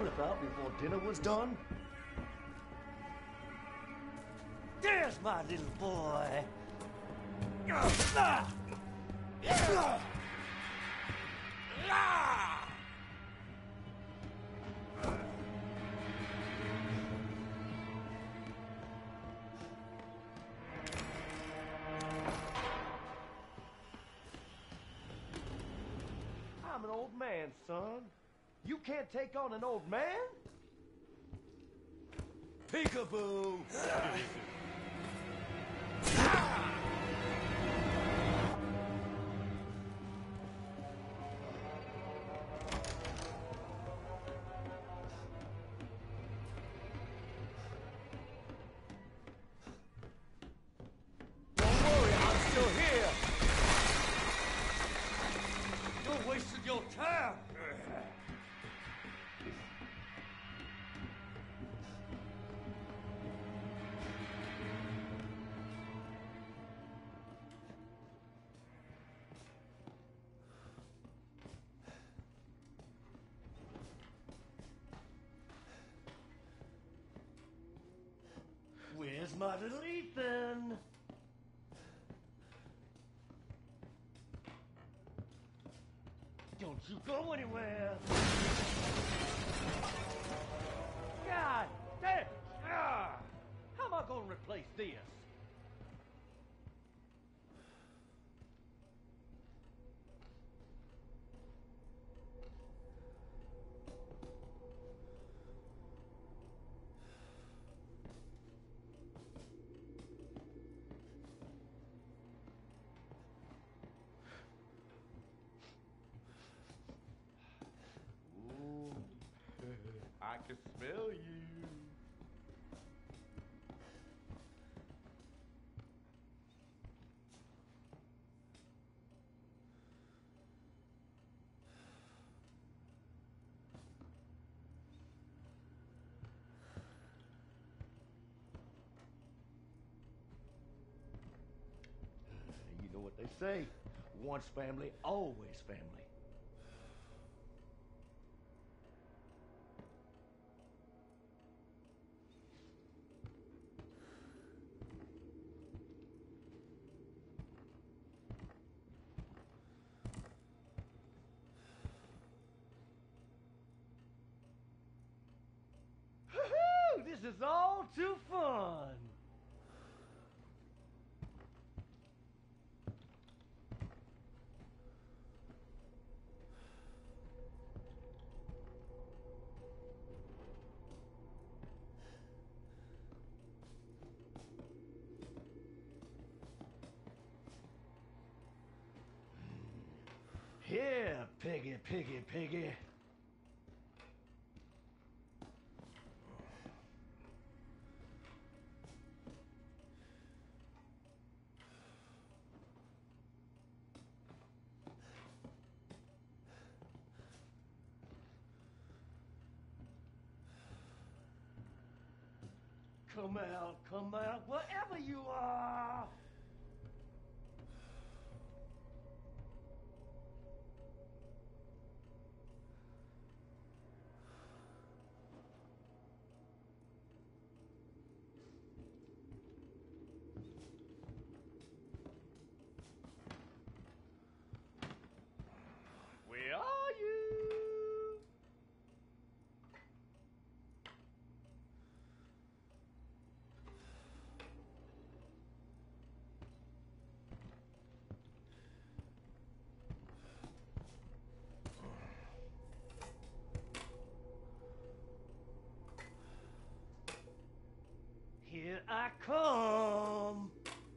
flip out before dinner was done? There's my little boy. I'm an old man, son. You can't take on an old man? Peekaboo! Don't worry, I'm still here. You're wasting your time. Where's my little Ethan? Don't you go anywhere. God damn! How am I gonna replace this? I can smell you. You know what they say. Once family, always family. This is all too fun. Here, piggy, piggy, piggy. Come out, wherever you are. Where are you? Here I come.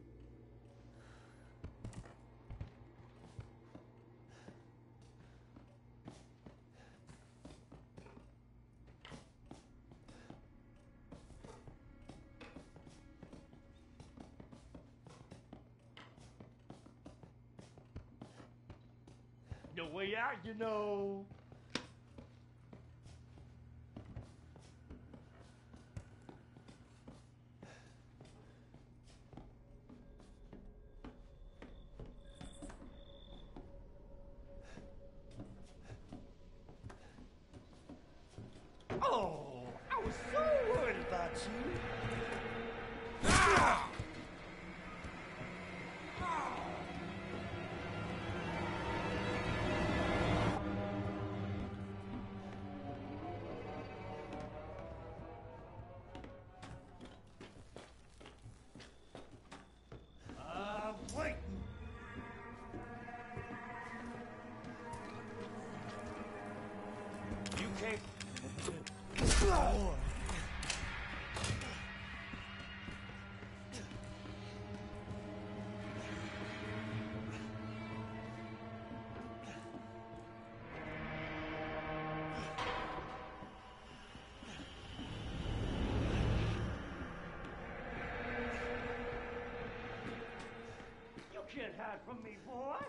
No way out, you know. Wait! You can't... You can't hide from me, boy!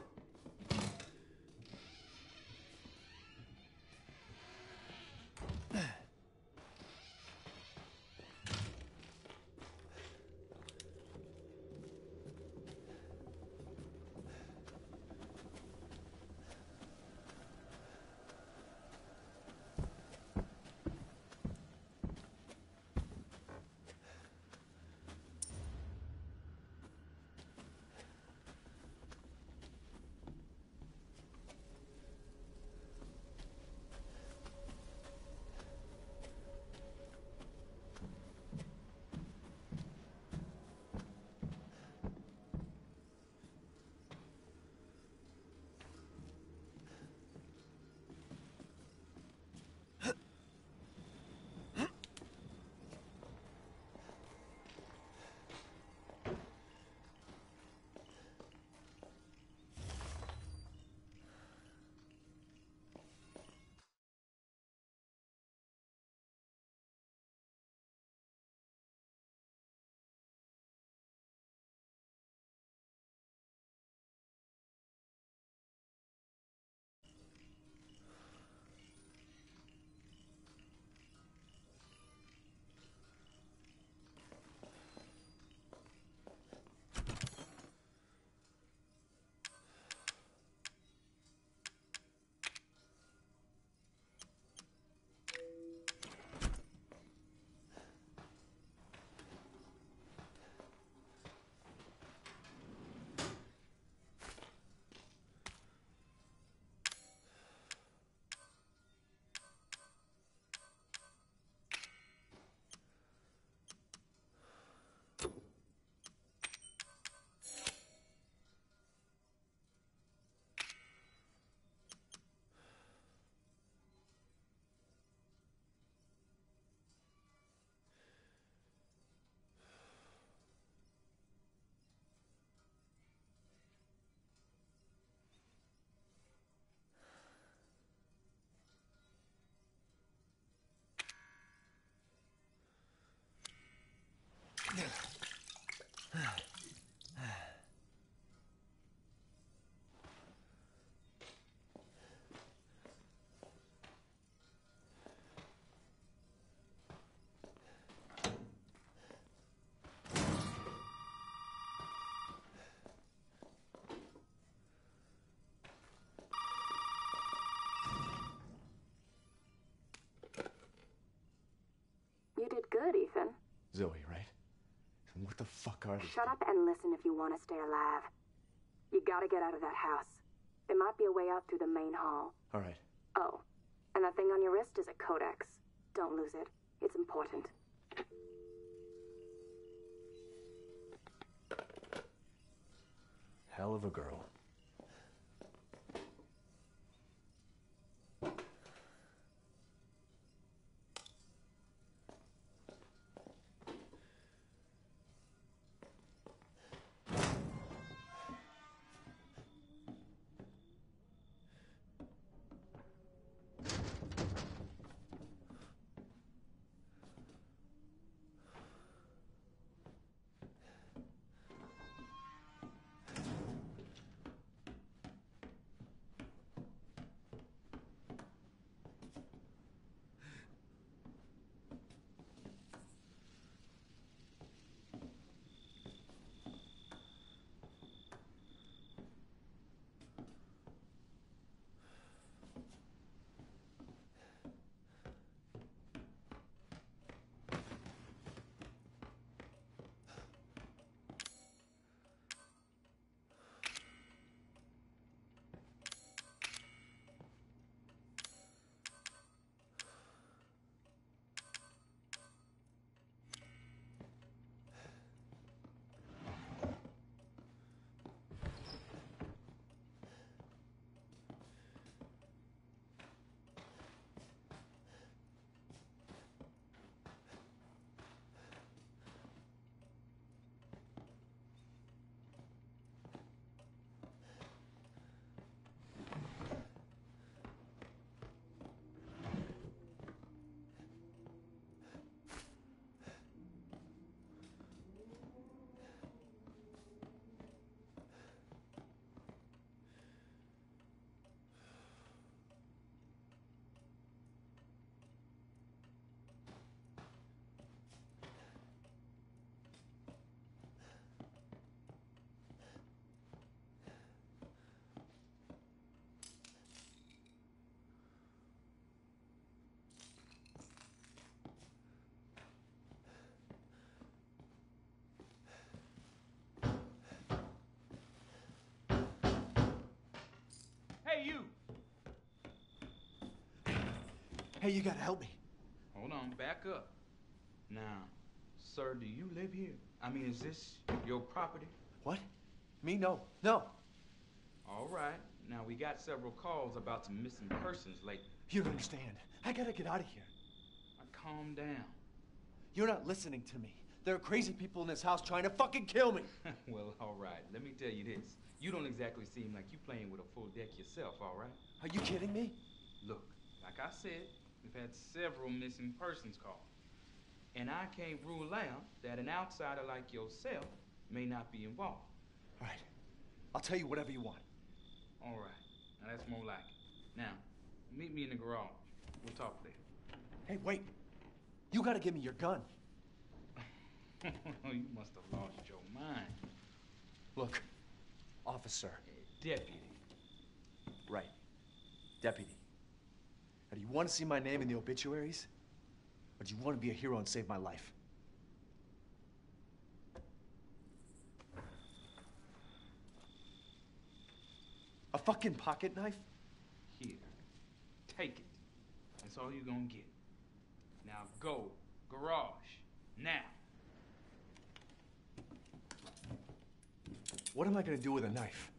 You did good, Ethan. Zoe, right? And what the fuck are these? Shut up and listen if you want to stay alive. You gotta get out of that house. There might be a way out through the main hall. All right. Oh, and that thing on your wrist is a codex. Don't lose it. It's important. Hell of a girl. Hey, you gotta help me. Hold on, back up. Now, sir, do you live here? I mean, is this your property? What? Me? No. No. All right. Now, we got several calls about some missing persons lately. You don't understand. I gotta get out of here. Calm down. You're not listening to me. There are crazy people in this house trying to fucking kill me. Well, all right. Let me tell you this. You don't exactly seem like you playing with a full deck yourself, all right? Are you kidding me? Look, like I said, we've had several missing persons calls. And I can't rule out that an outsider like yourself may not be involved. All right. I'll tell you whatever you want. All right. Now, that's more like it. Now, meet me in the garage. We'll talk there. Hey, wait. You gotta give me your gun. You must have lost your mind. Look, officer. Deputy. Right. Deputy. Now, do you want to see my name in the obituaries? Or do you want to be a hero and save my life? A fucking pocket knife? Here. Take it. That's all you're gonna get. Now go. Garage. Now. What am I gonna do with a knife?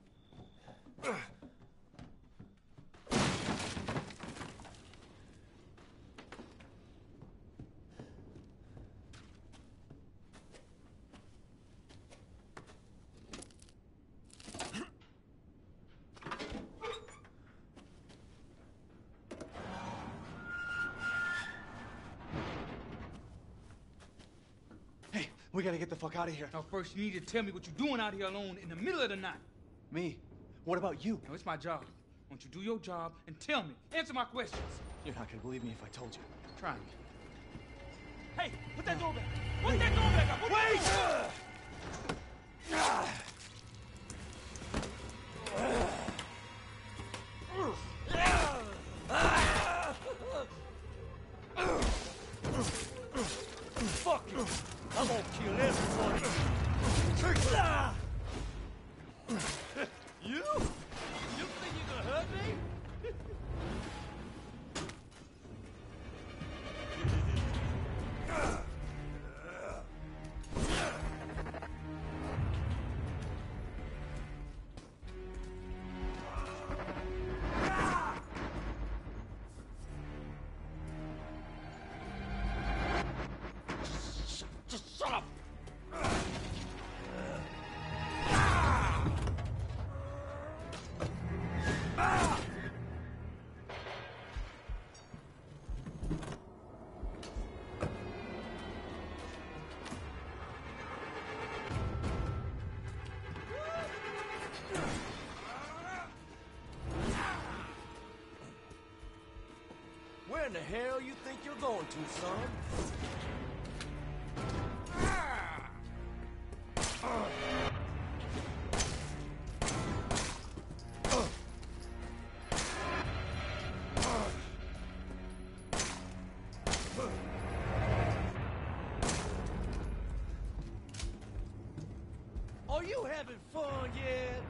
We gotta get the fuck out of here. Now, first, you need to tell me what you're doing out here alone in the middle of the night. Me? What about you? No, it's my job. Won't you do your job and tell me? Answer my questions. You're not gonna believe me if I told you. Try me. Hey, put that door back. Put that door back up. Wait! Fuck you! I'm gonna kill everybody! You? You think you're gonna hurt me? Just shut up! Where in the hell you think you're going to, son? Are you having fun yet?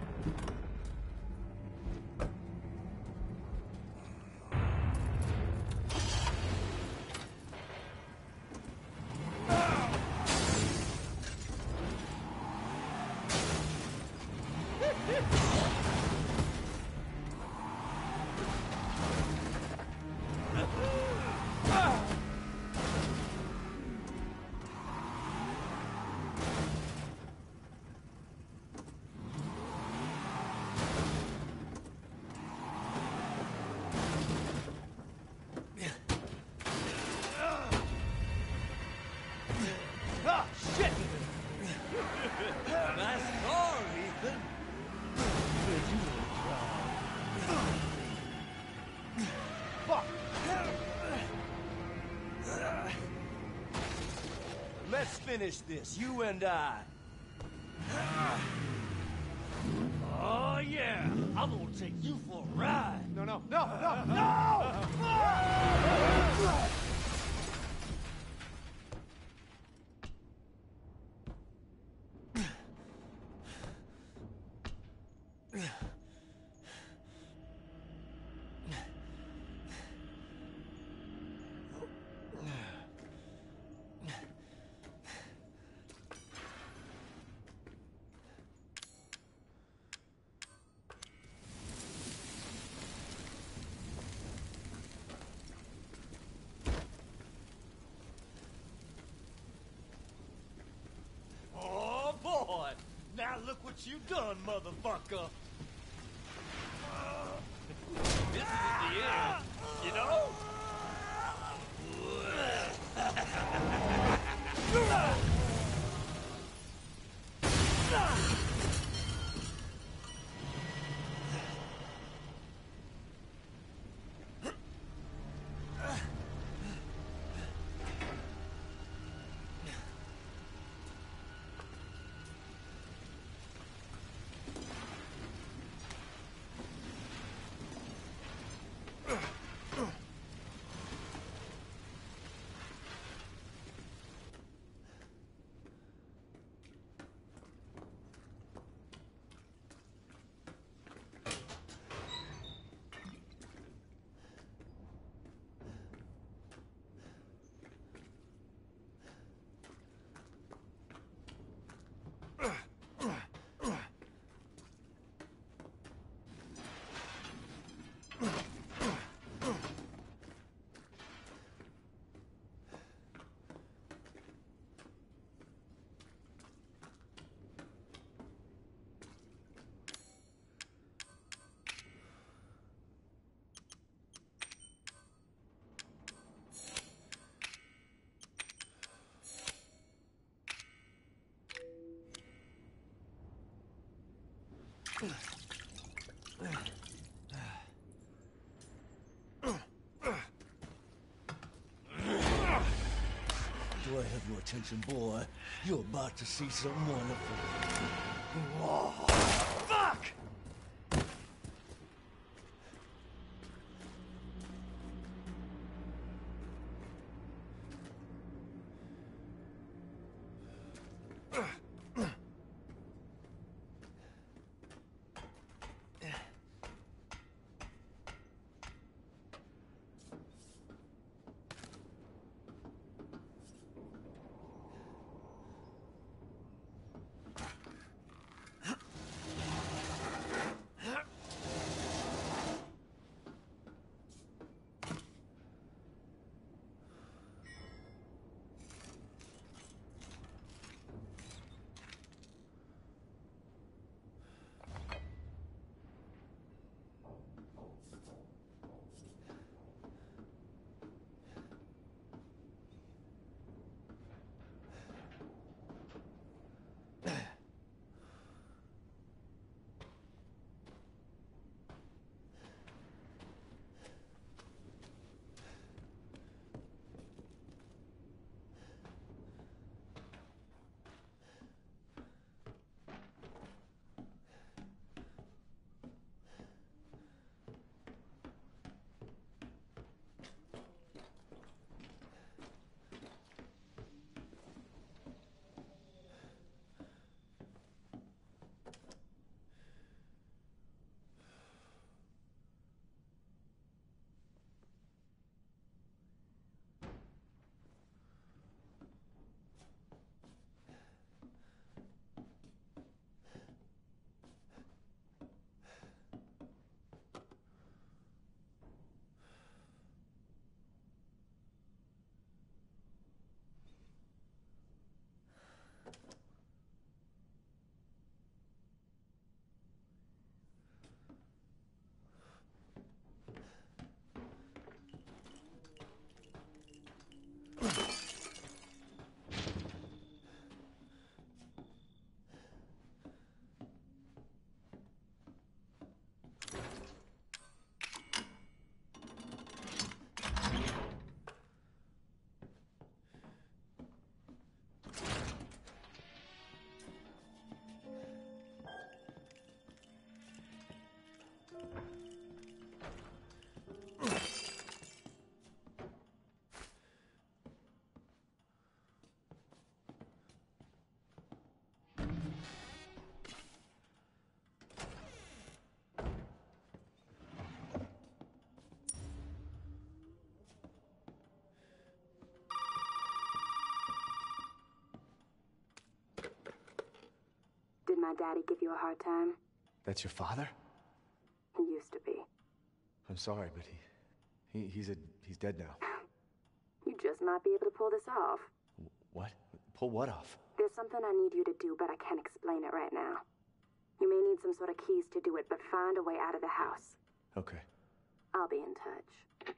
Ah, shit! Nice car, Ethan. Fuck! Let's finish this, you and I. Oh, yeah. I'm gonna take you for a ride. No, no, no, no, no! what you done, motherfucker. This is the end, you know? Do I have your attention, boy? You're about to see something wonderful. Whoa. Fuck! Did my daddy give you a hard time? That's your father? He used to be. I'm sorry, but he's dead now. You just might be able to pull this off. What? Pull what off? There's something I need you to do, but I can't explain it right now. You may need some sort of keys to do it, but find a way out of the house. Okay. I'll be in touch.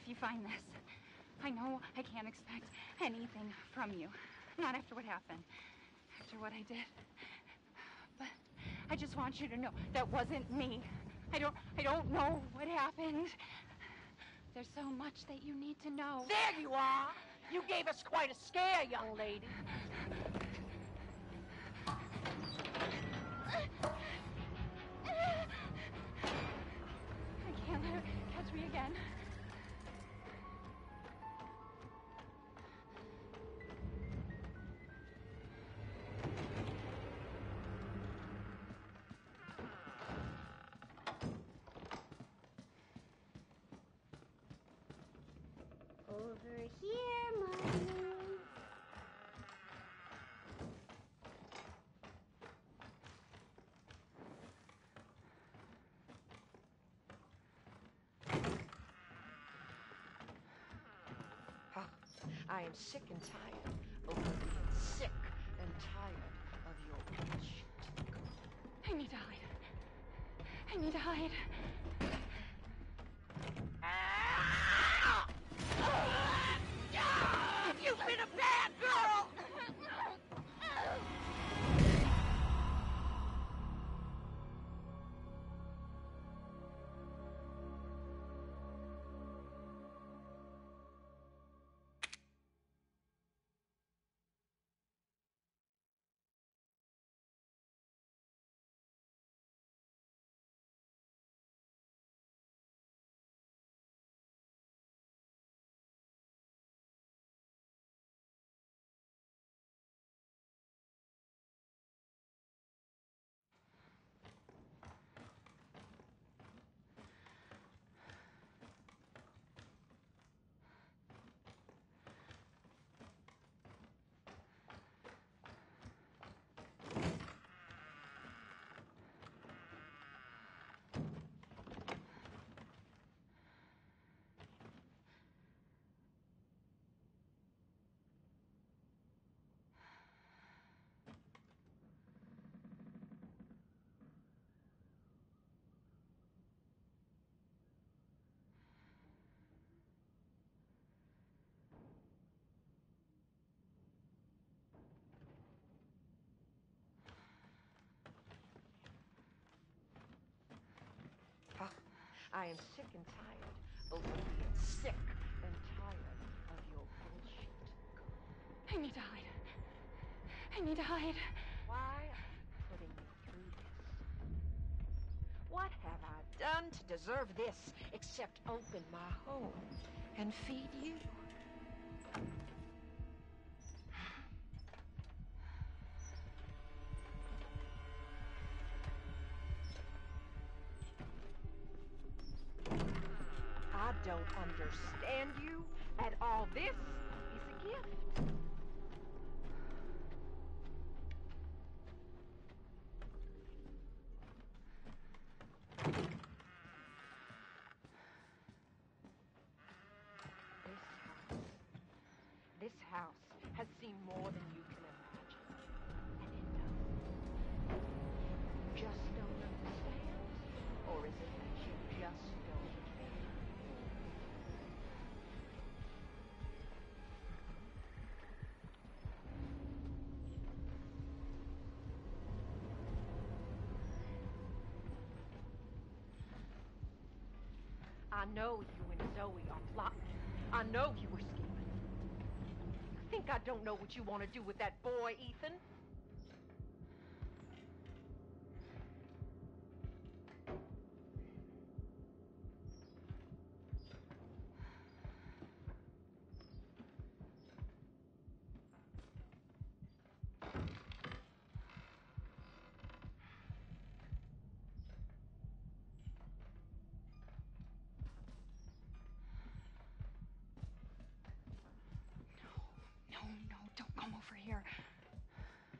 if you find this. I know I can't expect anything from you. Not after what happened. After what I did. But I just want you to know that wasn't me. I don't know what happened. There's so much that you need to know. There you are! You gave us quite a scare, young lady. I can't let her catch me again. Over here, Mommy. I am sick and tired of being sick and tired of your bullshit. I need to hide. I need to hide. You've been a bad girl! I am sick and tired of being sick and tired of your bullshit. I need to hide. I need to hide. Why are you putting me through this? What have I done to deserve this except open my home and feed you? I don't understand you, and all this is a gift. This house has seen more than you can imagine. And it does. You just don't understand? Or is it that you just don't care? I know you and Zoe are plotting. I know you were scheming. You think I don't know what you want to do with that boy, Ethan? No, don't come over here.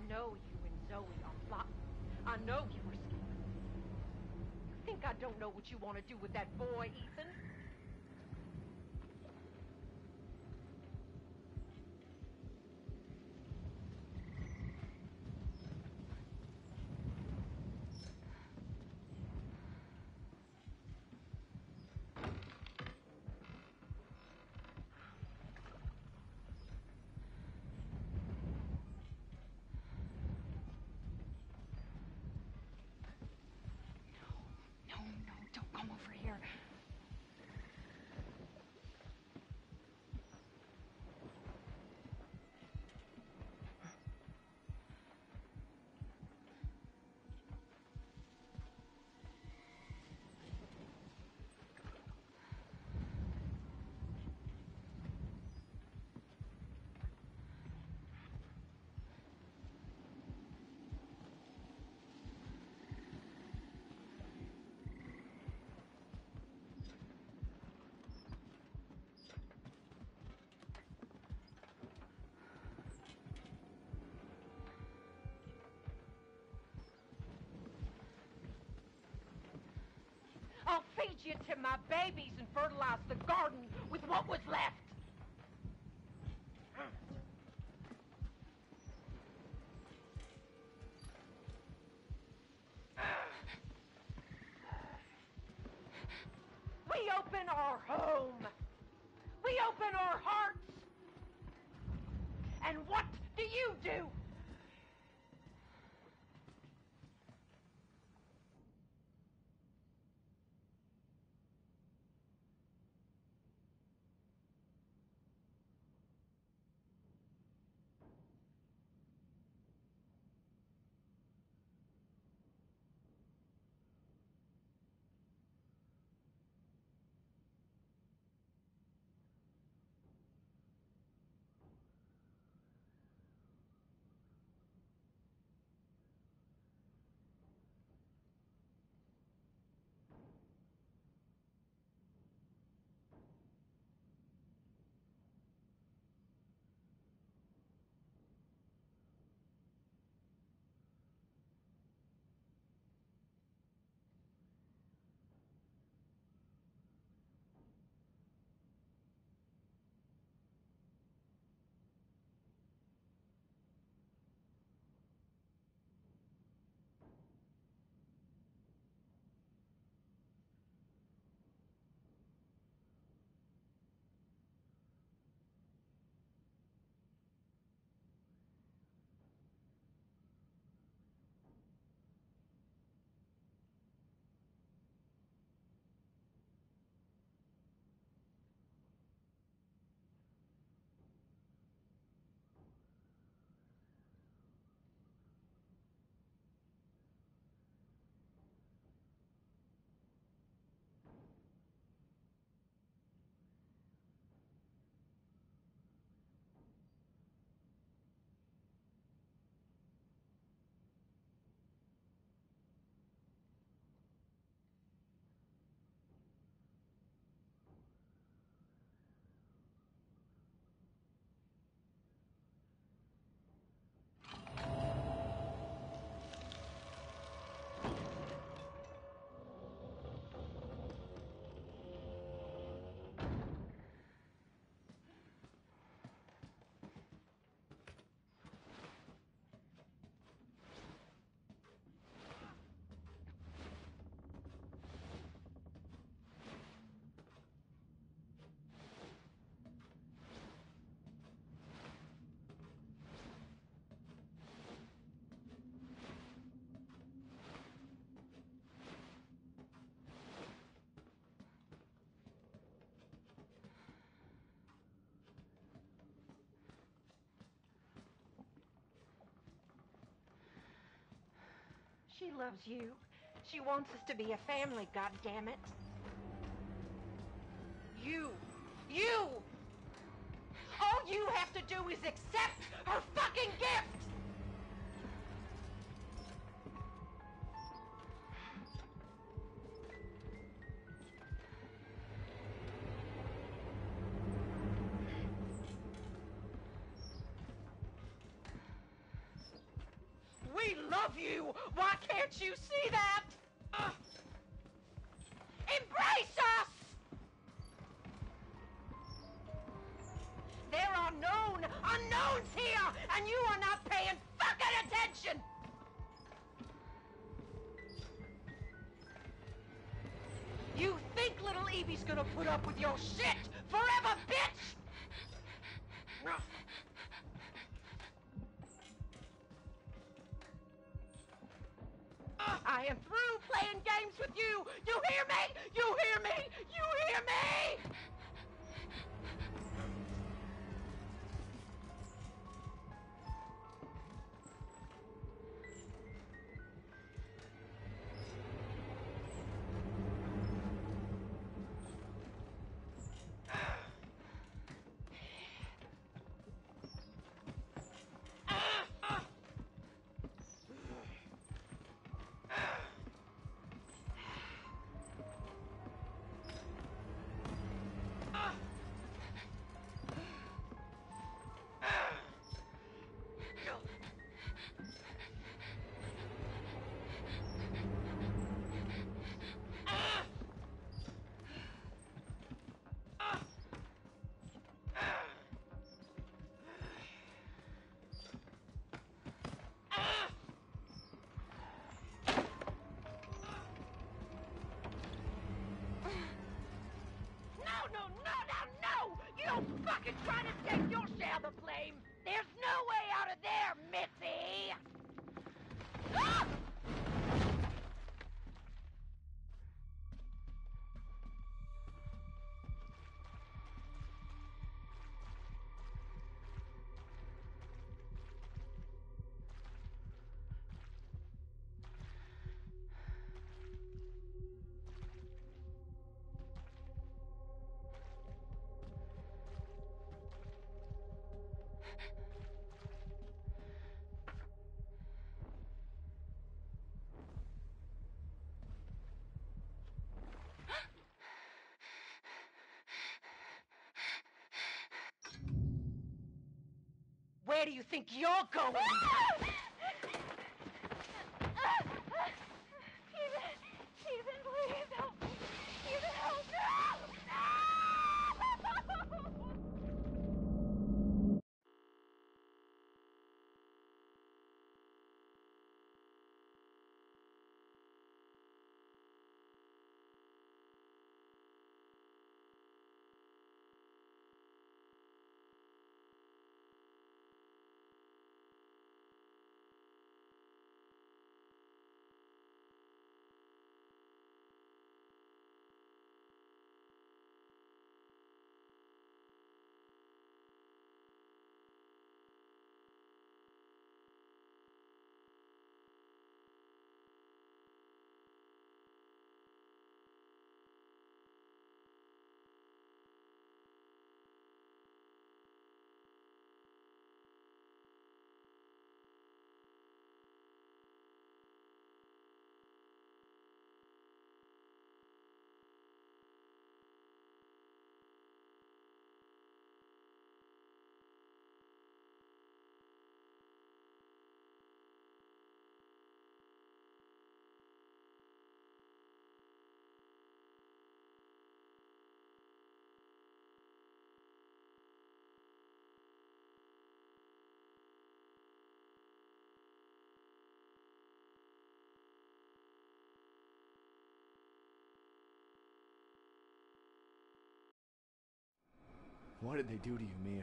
know you and Zoe are plotting. I know you were scared. You think I don't know what you want to do with that boy, Ethan? No, don't come over here. I'll feed you to my babies and fertilize the garden with what was left. We open our home. We open our hearts. And what do you do? She loves you. She wants us to be a family, goddammit. You! All you have to do is accept her fucking gift! you! Why can't you see that? Embrace us! There are known unknowns here, and you are not paying fucking attention! You think little Evie's gonna put up with your shit forever, bitch? I am through playing games with you! You hear me? You hear me? You hear me? Fucking trying to take your share of the blame! There's no way out of there, Missy! Ah! Where do you think you're going? Ethan, please help me. Ethan, help me. What did they do to you, Mia?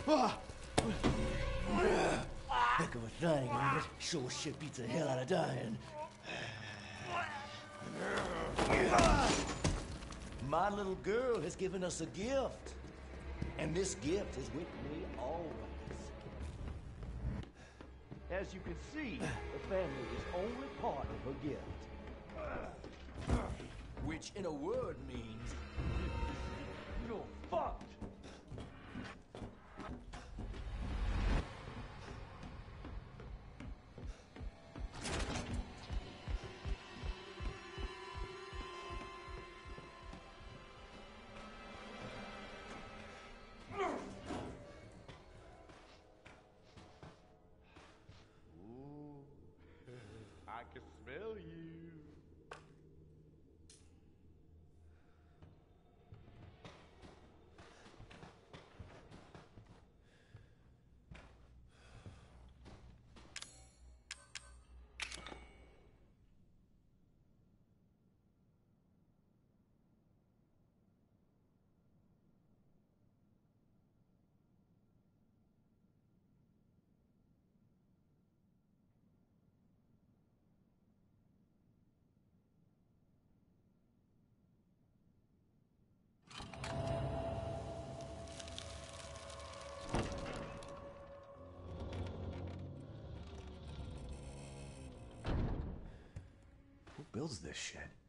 Heck of a thing, ain't it? Sure shit beats the hell out of dying. My little girl has given us a gift. And this gift is with me always. As you can see, the family is only part of her gift. Which, in a word, means... you're fucked! I can smell you. Who builds this shit?